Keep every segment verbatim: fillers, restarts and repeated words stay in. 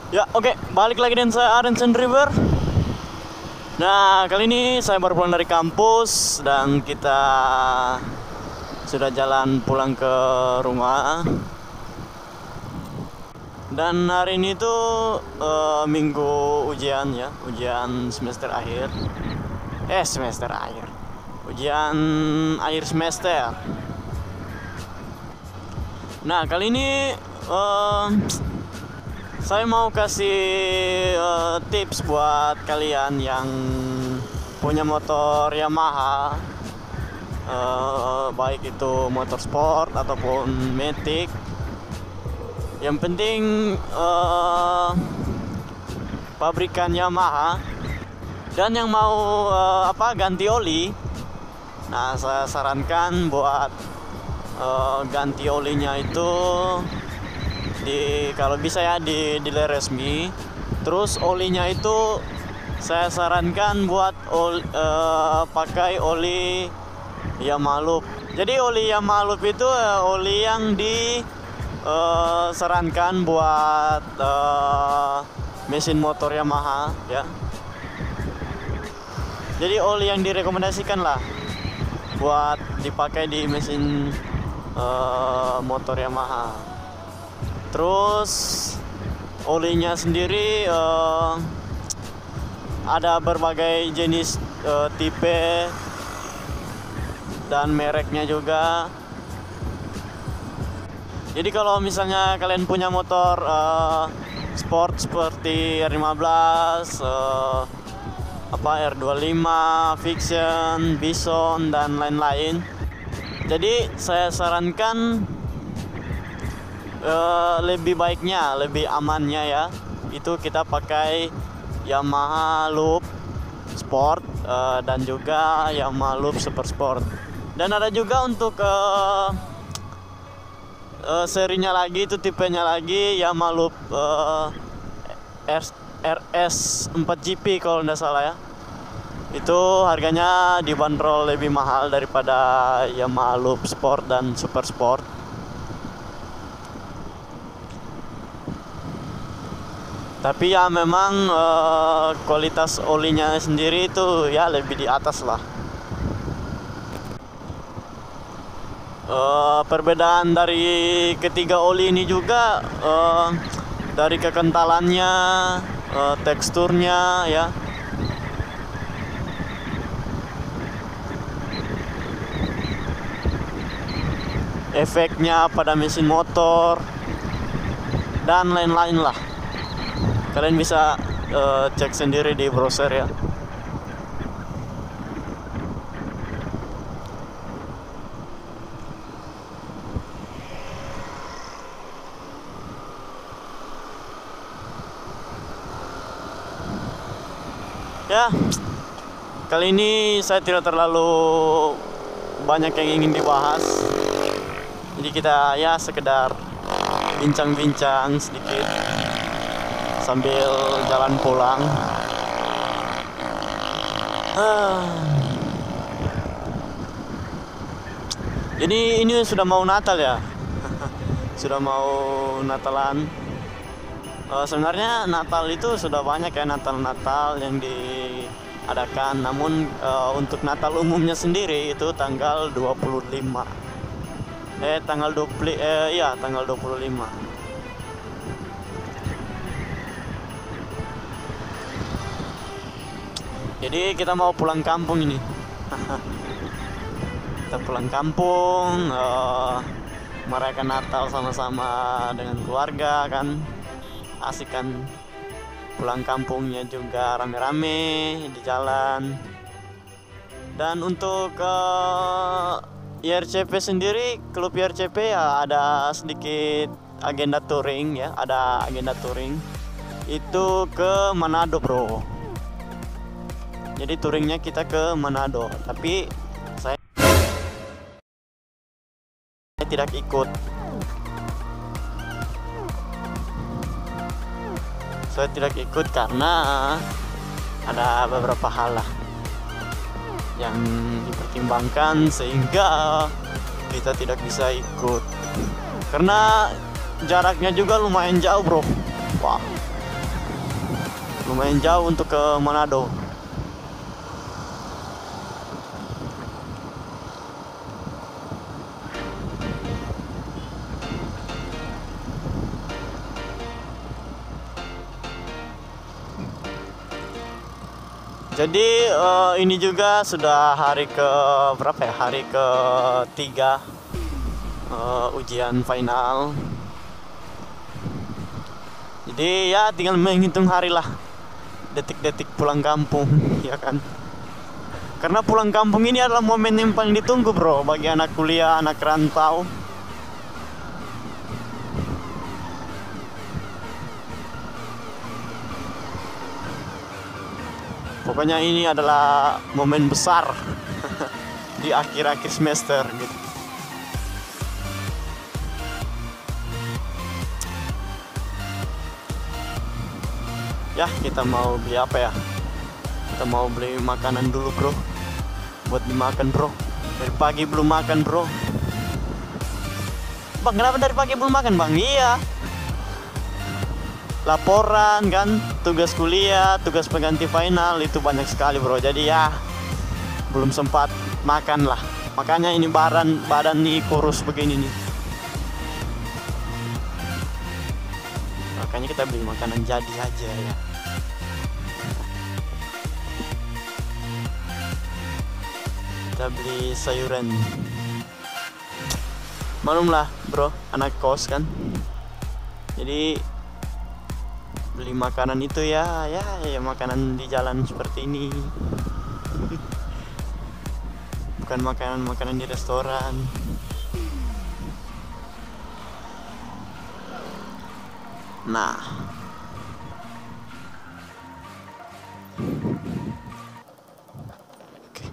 Ya, oke, okay. Balik lagi dengan saya Aren River. Nah, kali ini saya baru pulang dari kampus dan kita sudah jalan pulang ke rumah. Dan hari ini tuh uh, minggu ujian ya, ujian semester akhir. Eh, semester akhir. Ujian akhir semester. Nah, kali ini uh, saya mau kasih uh, tips buat kalian yang punya motor Yamaha, uh, baik itu motor sport ataupun matic. Yang penting uh, pabrikan Yamaha, dan yang mau uh, apa ganti oli. Nah, saya sarankan buat uh, ganti olinya itu di kalau bisa ya di dealer resmi. Terus olinya itu saya sarankan buat oli, uh, pakai oli Yamaha Loop. Jadi oli Yamaha Loop itu uh, oli yang disarankan uh, buat uh, mesin motor Yamaha ya. Jadi oli yang direkomendasikan lah buat dipakai di mesin uh, motor Yamaha. Terus olinya sendiri uh, ada berbagai jenis uh, tipe dan mereknya juga. Jadi kalau misalnya kalian punya motor uh, sport seperti R lima belas, uh, apa R dua puluh lima, Fiction, Bison dan lain-lain, jadi saya sarankan Uh, lebih baiknya, lebih amannya ya, itu kita pakai Yamaha Loop Sport uh, dan juga Yamaha Loop Super Sport. Dan ada juga untuk uh, uh, serinya lagi, itu tipenya lagi Yamaha Loop uh, R S empat G P kalau tidak salah ya. Itu harganya dibanderol lebih mahal daripada Yamaha Loop Sport dan Super Sport. Tapi ya memang uh, kualitas olinya sendiri itu ya lebih di atas lah. Uh, perbedaan dari ketiga oli ini juga uh, dari kekentalannya, uh, teksturnya ya. Efeknya pada mesin motor dan lain-lain lah. Kalian bisa uh, cek sendiri di browser ya. Ya, kali ini saya tidak terlalu banyak yang ingin dibahas. Jadi kita ya sekedar bincang-bincang sedikit sambil jalan pulang. Ah. Jadi ini sudah mau Natal ya. Sudah mau Natalan. Uh, sebenarnya Natal itu sudah banyak ya, Natal-Natal yang diadakan. Namun uh, untuk Natal umumnya sendiri itu tanggal dua puluh lima. Eh tanggal dua puluh eh iya tanggal dua puluh lima. Jadi kita mau pulang kampung ini. Kita pulang kampung, uh, merayakan Natal sama-sama dengan keluarga kan. Asik kan, pulang kampungnya juga rame-rame di jalan. Dan untuk uh, I R C P sendiri, klub I R C P ya ada sedikit agenda touring ya, ada agenda touring. Itu ke Manado bro. Jadi touringnya kita ke Manado, tapi saya tidak ikut. Saya tidak ikut karena ada beberapa hal lah yang dipertimbangkan sehingga kita tidak bisa ikut. Karena jaraknya juga lumayan jauh bro. Wah, lumayan jauh untuk ke Manado. Jadi uh, ini juga sudah hari ke berapa ya? Hari ketiga uh, ujian final. Jadi ya tinggal menghitung hari lah, detik-detik pulang kampung, ya kan? Karena pulang kampung ini adalah momen yang paling ditunggu bro, bagi anak kuliah, anak rantau. Pokoknya ini adalah momen besar di akhir-akhir semester gitu. Ya, kita mau beli apa ya? Kita mau beli makanan dulu bro, buat dimakan bro. Dari pagi belum makan bro. Bang, kenapa dari pagi belum makan bang? Iya, laporan kan, tugas kuliah, tugas pengganti final itu banyak sekali bro. Jadi ya belum sempat makan lah. Makanya ini badan badan nih kurus begini nih. Makanya kita beli makanan jadi aja ya. Kita beli sayuran. Malum lah bro, anak kos kan. Jadi beli makanan itu ya, ya, ya makanan di jalan seperti ini. Bukan makanan-makanan di restoran. Nah, oke.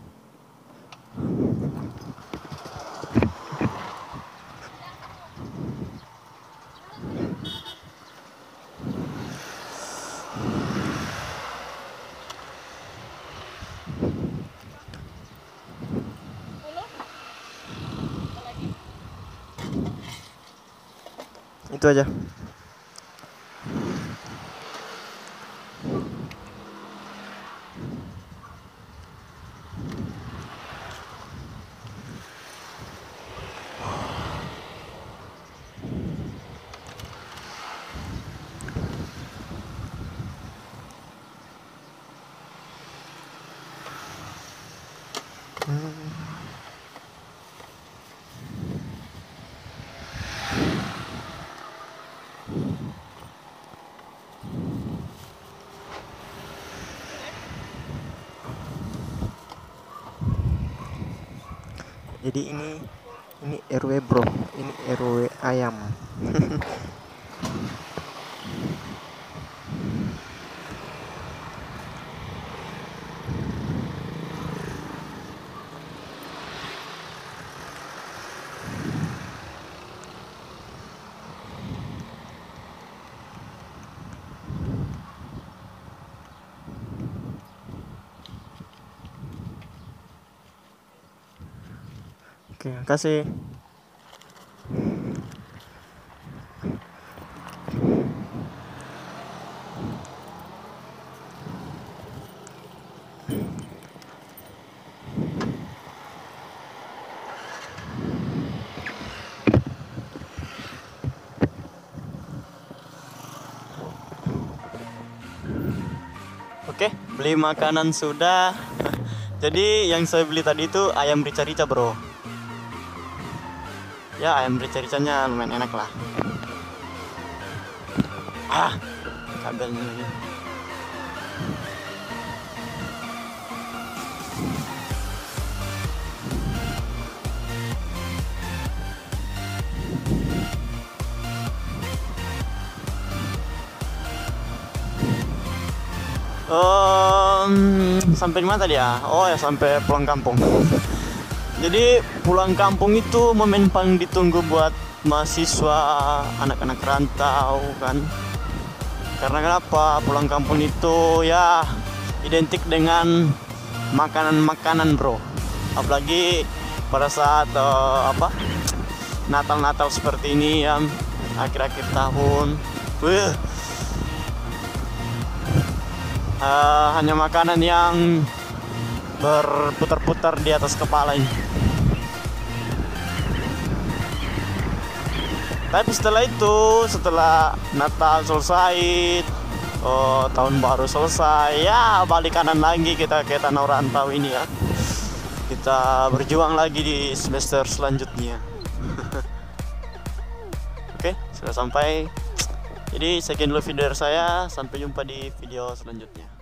Itu aja. Hmm. Jadi ini ini R W bro, ini R W ayam. Oke, makasih. Oke, beli makanan sudah. Jadi yang saya beli tadi itu ayam rica-rica bro. Ya, ayam rica-ricanya lumayan enak lah. Ah, kabelnya lagi. Um, sampai di mana tadi ya? Oh ya, sampai pulang kampung. Jadi pulang kampung itu momen paling ditunggu buat mahasiswa, anak-anak rantau kan. Karena kenapa? Pulang kampung itu ya identik dengan makanan-makanan bro. Apalagi pada saat uh, apa Natal-Natal seperti ini ya, akhir-akhir tahun. Wih, uh, hanya makanan yang berputar-putar di atas kepala ini. Tapi setelah itu, setelah Natal selesai, oh, tahun baru selesai, ya balik kanan lagi kita ke tanah rantau ini ya. Kita berjuang lagi di semester selanjutnya. Oke, sudah sampai. Jadi sekian dulu video dari saya. Sampai jumpa di video selanjutnya.